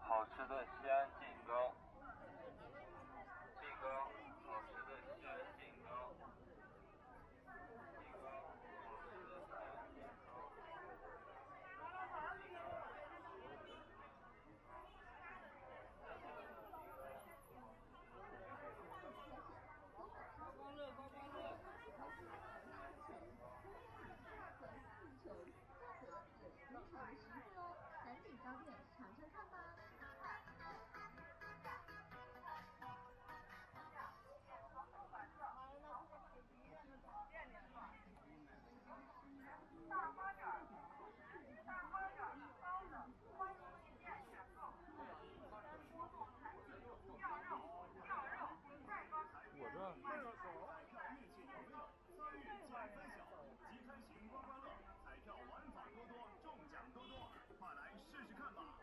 好吃的西安锦糕，锦糕，好吃的西安锦糕，锦糕，好吃的西安锦糕。刮刮乐，刮刮乐。 农场的实惠哦，赶紧到店尝尝看吧。 大花卷60，大花卷包的，欢迎进店选购。多做产品，要肉，再高我这卖了手，彩票运气有没有？3日减分小，即开型刮刮乐，彩票玩法多多，中奖多多，快来试试看吧！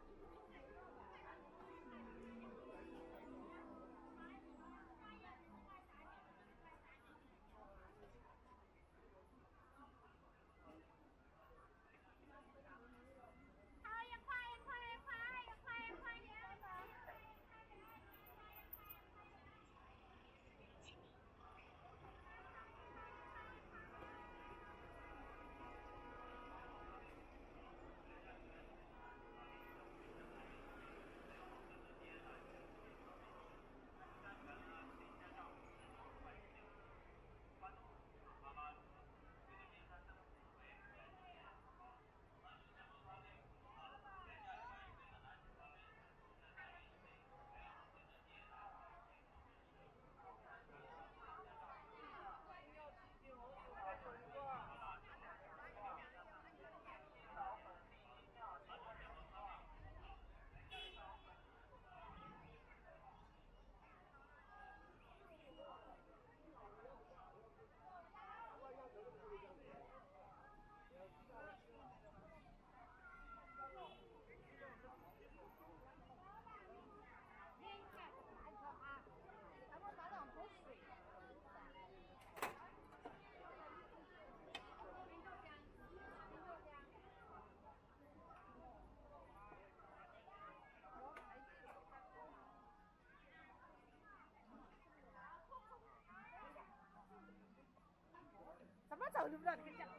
怎么走都不知道这个讲。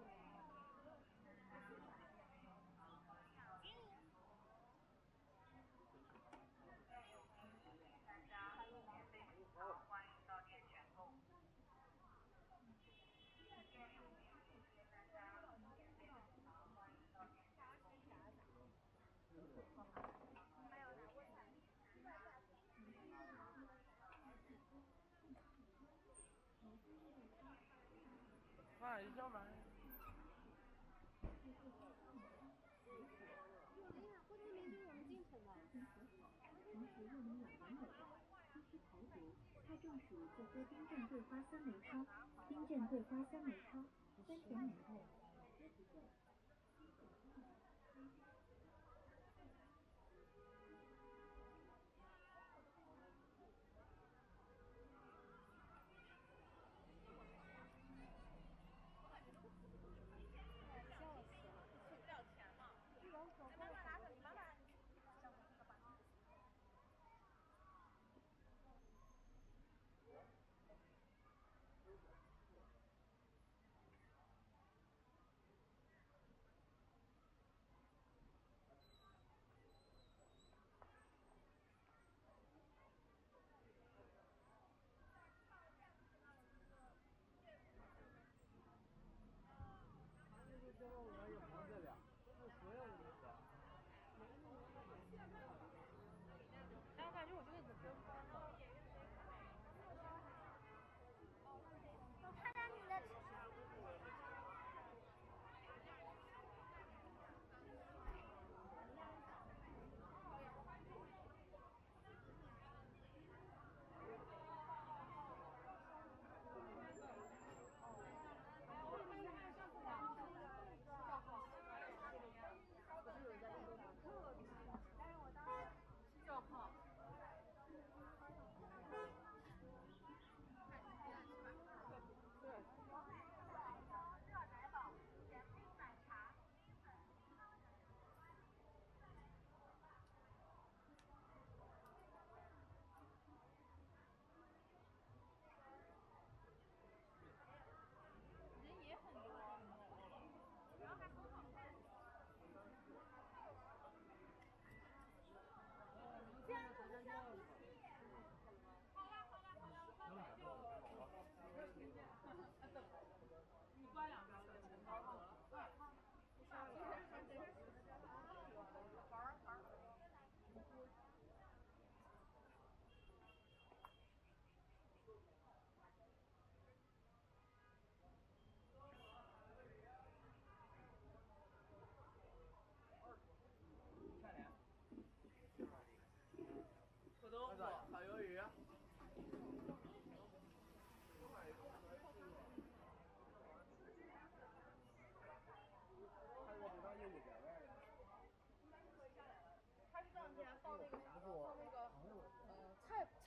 大家免费品尝，欢迎到店选购。店里谢谢大家免费品尝，欢迎到店选购。还有哪问题？ 看一下吧。 哎呀，过年没准我们进城了。同时又能有完美的西施排骨，太中暑就喝冰镇桂花酸梅汤，冰镇桂花酸梅汤，酸甜美味，滋补胃。 要钱嘛？妈妈拿着，你妈妈。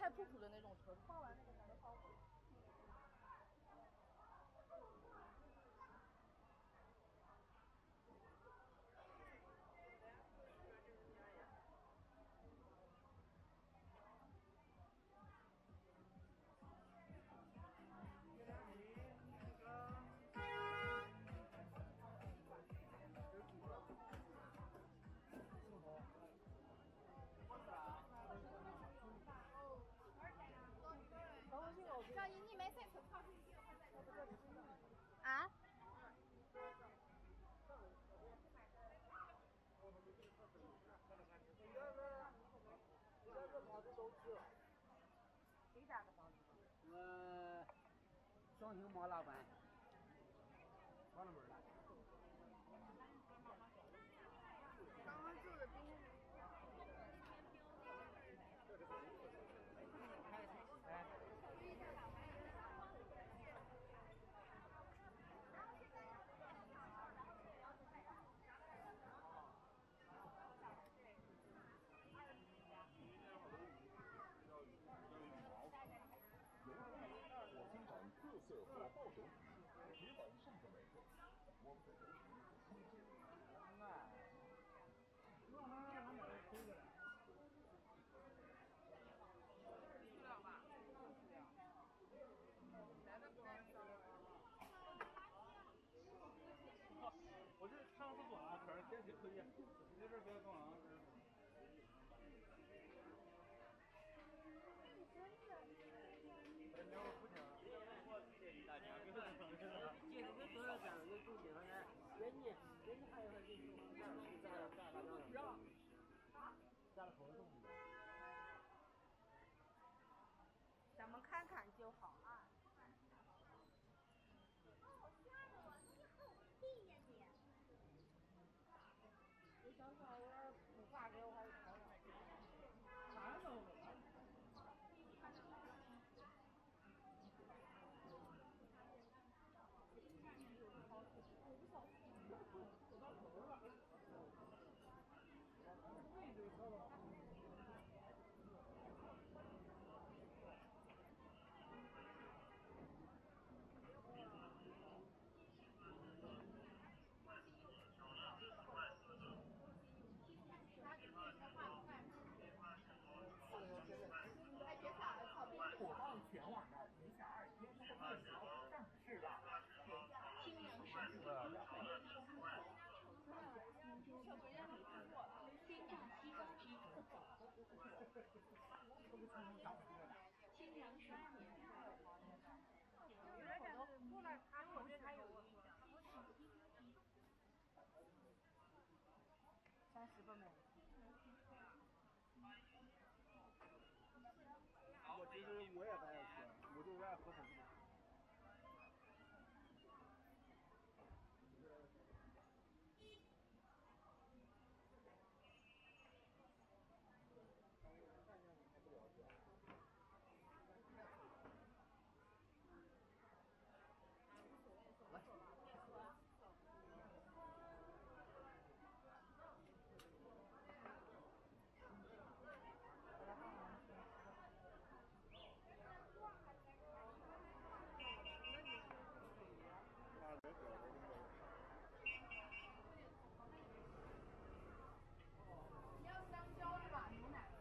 菜谱谱的那种车，放完那个咱们放。 小姨，你没在车靠近啊？谁家的房子？ 双星毛老板。关了门了。 刚刚住的宾馆。 特色火爆手笔，铁板上的美味，我们的油品新鲜。 我这上厕所啊，可是天气可以，你这边别动啊。没有不听。大家给我放这个。接着就多少干了，就住进来。给你还有个给你，加了口味重的。 咱们看看就好啊。 你想找我补发给我还是啥的？啥都没有。 火爆全网的理想2天生活面条上市了，清凉食品的回归公后，鲜榨西瓜汁特色，清凉食品。 有点感觉过来，我觉得他有印象。30个没。 我其实我也不爱吃，我就爱喝粉丝。 你要香蕉是吧？牛奶。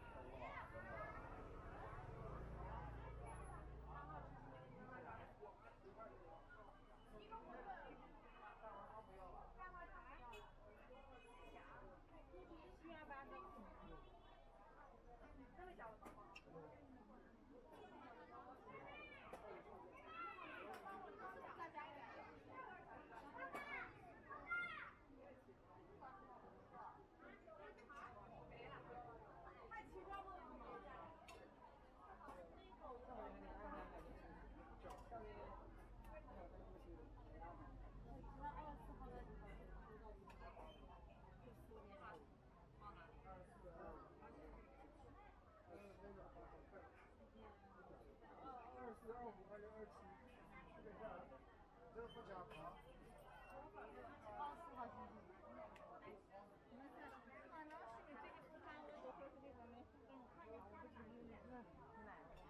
这不加糖。 反正是你这个不看我都说是这个没看我不承认。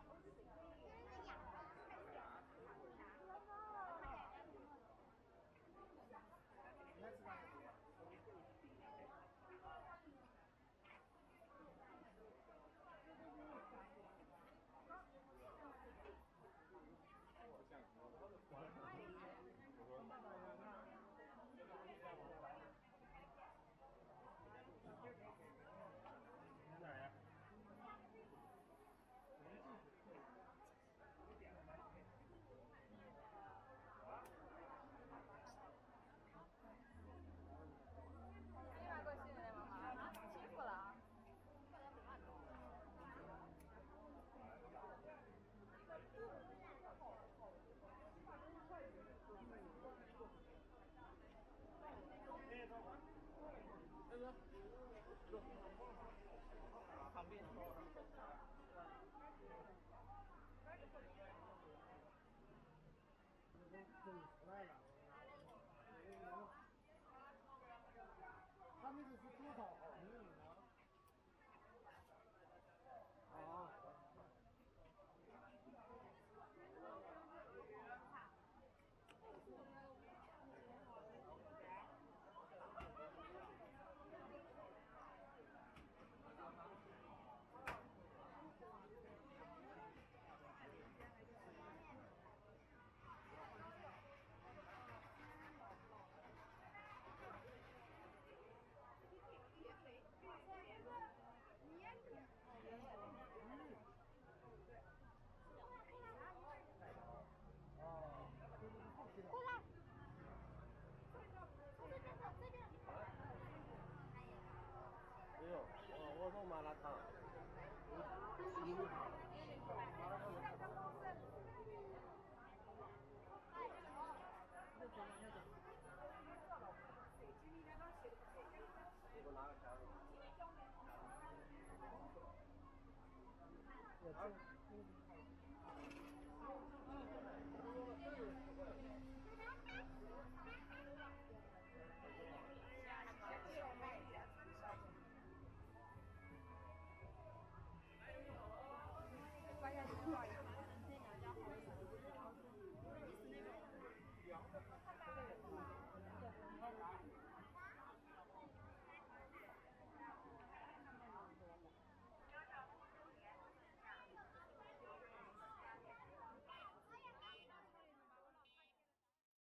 我这。